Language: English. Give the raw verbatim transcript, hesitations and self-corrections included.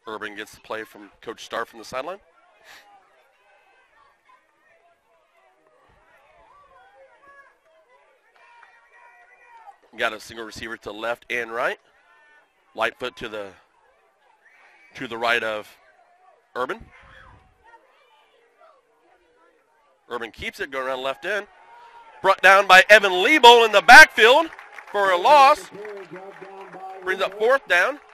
Urban gets the play from Coach Starr from the sideline. Got a single receiver to the left and right. Lightfoot to the to the right of Urban. Urban keeps it, going around left end. Brought down by Evan Liebl in the backfield for a loss. Brings up fourth down.